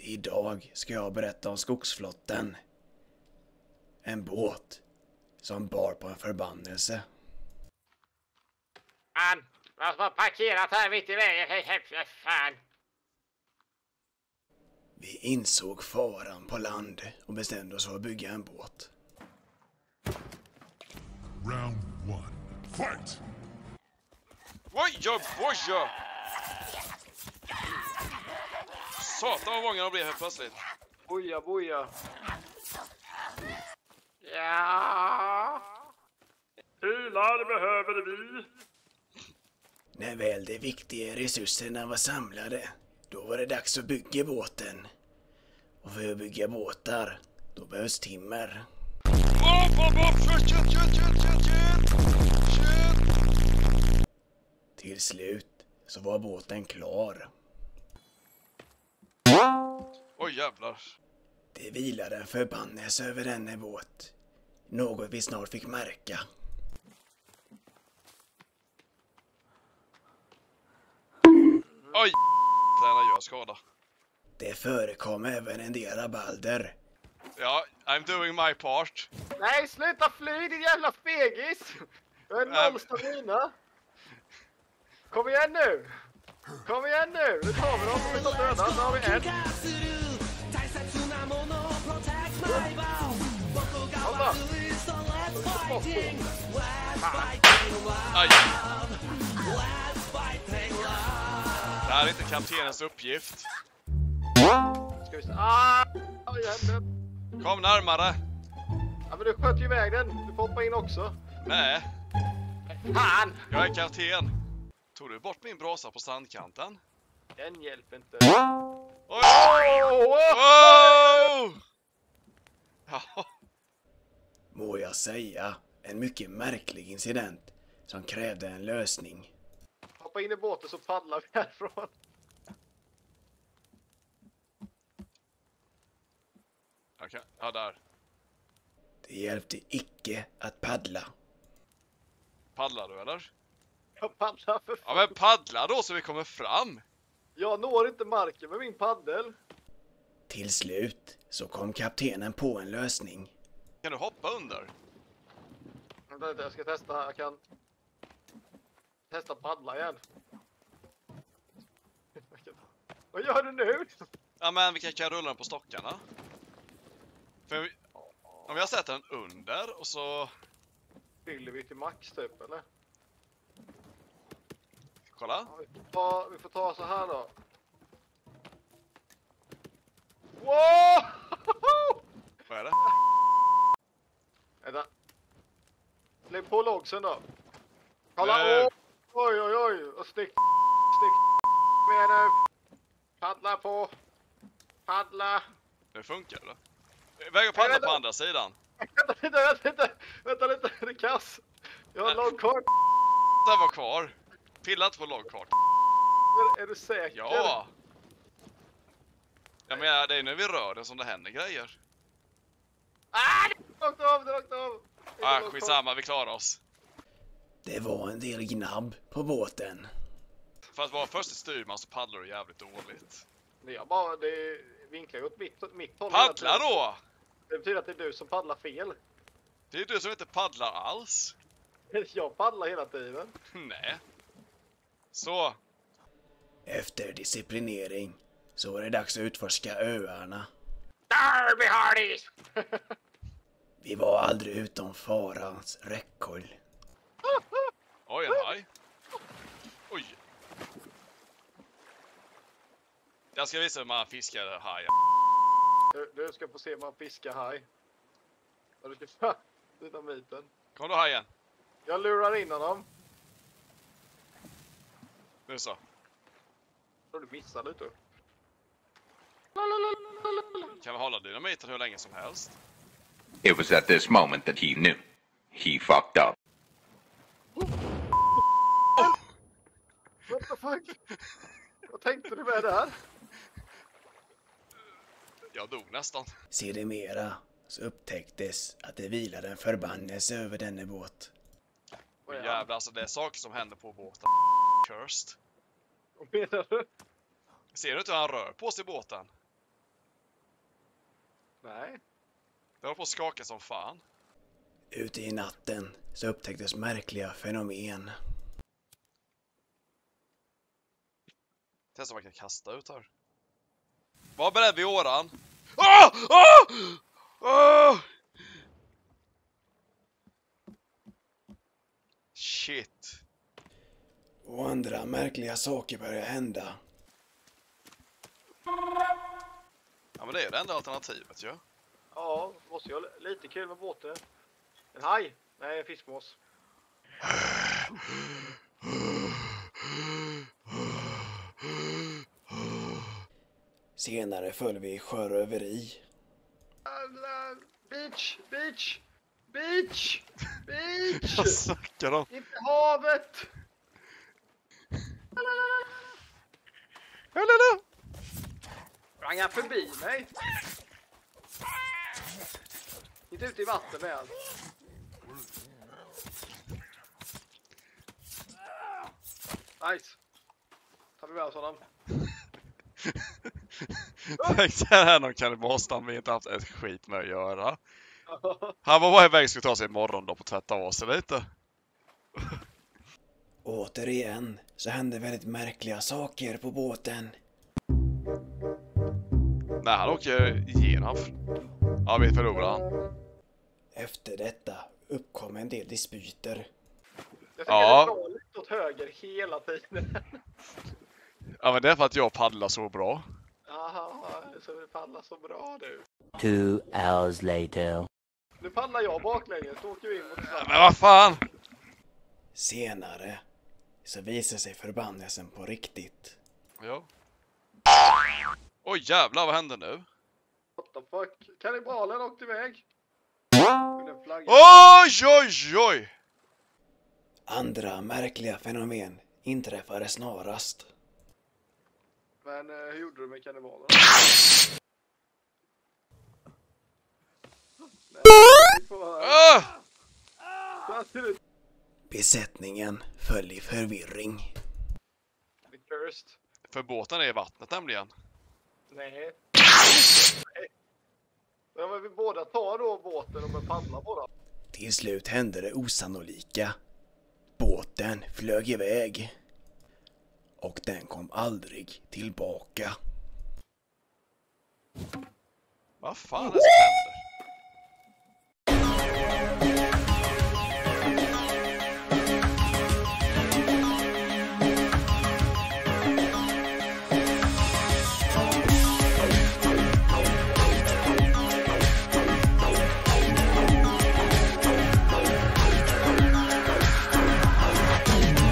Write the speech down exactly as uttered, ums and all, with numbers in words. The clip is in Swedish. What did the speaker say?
Idag ska jag berätta om skogsflotten. En båt som bar på en förbannelse. Fan, vad som har parkerat här mitt i vägen. Fan. Vi insåg faran på land och bestämde oss för att bygga en båt. Round one. Fight! Boja, boja! Satan vad många de blev helt plötsligt. Boja, boja. Ja. Pilar behöver vi. När väl de viktiga resurserna var samlade, då var det dags att bygga båten. Och för att bygga båtar, då behövs timmer. Upp, upp, upp! Shit, shit, shit, shit, shit, shit! Till slut så var båten klar. Oj jävlar. Det vilade en förbannelse över denna båt. Något vi snart fick märka. Oj, tränar gör skada. Det förekom även en del rabalder. Ja, I'm doing my part. Nej, sluta fly din jävla fegis. Jag är noll stamina. Kom igen nu. Kom igen nu. Nu tar vi dem. Vi tar döda. Nu har vi en. Kolla. Aj. Det här är inte kaptenens uppgift. Ska vi se. Ah! Vad hände? Kom närmare. Ja, men du sköt ju iväg den. Du får hoppa in också. Nej, Fan! jag är kapten. Tog du bort min brasa på strandkanten? Den hjälper inte. Oj! Oh! Ja. Må jag säga, en mycket märklig incident som krävde en lösning. Hoppa in i båten så paddlar vi härifrån. Okej, ja där. Det hjälpte icke att paddla. Paddlar du eller? Jag paddlar för Ja men paddla då så vi kommer fram. Jag når inte marken med min paddel. Till slut så kom kaptenen på en lösning. Kan du hoppa under? Vänta lite, jag ska testa. Jag kan testa paddla igen. Vad gör du nu? Ja men vi kan, kan rulla den på stockarna. För vi, om jag sätter den under och så... Fyller vi till max typ eller? Kolla. Ja, vi, får ta, vi får ta så här då. Wow! Vad är det? Vänta. Lägg på logsen då. Kolla! Nu. Oj, oj, oj! Och stick, stick med nu. Paddla på. Paddla. Det funkar eller? Väg och paddla på andra sidan. Vänta lite, vänta lite. Vänta lite, det är kass. Jag har en logkart. Den var kvar. Pilla inte på logkart. Är, är du säker? Ja! Jag menar, det är när vi rör den som det händer grejer. Ah! Det åkte av, det åkte av. Ah, skitsamma, vi klarar oss. Det var en del gnabb på båten. För att vara först i styrman så paddlar du jävligt dåligt. Det är bara, det vinklar ju åt mitt, mitt håll. Paddla då! Det betyder att det är du som paddlar fel. Det är du som inte paddlar alls. Jag paddlar hela tiden. Nej. Så. Efter disciplinering så var det dags att utforska öarna. Derby Hardys! Vi var aldrig utom farans räckhåll. Oj, en haj. Oj. Jag ska visa hur man fiskar hajar. Du, du ska få se hur man fiskar haj. Och du ska dynamiten. Kom då hajen. Jag lurar in honom. Nu så. Så du missar lite. Kan vi hålla dynamiten hur länge som helst? It was at this moment that he knew. He fucked up. What the fuck? Vad tänkte du med det här? Jag dog nästan. Sedermera så upptäcktes att det vilade en förbannelse över denna båt. Vad är han? Jävlar, alltså det är saker som händer på båten. Cursed. Vad menar du? Ser du inte hur han rör på sig i båten? Nej. Det var på att skaka som fan. Ute i natten så upptäcktes märkliga fenomen. Testa om man kan kasta ut här. Var beredd vid åran. Ah! Ah! Ah! Shit. Och andra märkliga saker börjar hända. Ja, men det är det enda alternativet ju. Ja. Ja, måste jag ha lite kul med båten. En haj? Nej, en fiskmås. Senare föll vi i sjöröveri. Beach, beach, beach, beach! Vad snackar de? Inte havet! Eller Sprang han förbi mig? Inte ute i vatten med allt. Nice. Tar vi med oss honom. Tänk dig här någon kannibalstam vi inte haft ett skit med att göra. Han var bara iväg skulle ta sig imorgon då på att tvätta av sig lite. Återigen så hände väldigt märkliga saker på båten. Nej, han åker igenom. Ja, vi förlorar han. Efter detta uppkom en del dispyter. Jag tycker Ja. det är bra lite åt höger hela tiden. Ja, men det är för att jag paddlar så bra. Jaha, så du paddlar så bra du. Two hours later. Nu paddlar jag baklänges, då åker vi in mot Men stranden. vad fan! Senare så visade sig förbannelsen på riktigt. Ja. Oj jävlar, vad hände nu? What the fuck? Kannibalen åkte iväg. Med en flagga. Oj, oj, oj! Andra märkliga fenomen inträffade snarast. Men eh, hur gjorde du med kannibalen? Nej, vi får höra. Ah! Vad ser ut? Besättningen föll i förvirring. Vi cursed. För båten är i vattnet nämligen. Nej. Nej. Men om vi båda tar då båten och med paddla båda. Till slut hände det osannolika. Båten flög iväg. Och den kom aldrig tillbaka. Vad fan är det som händer?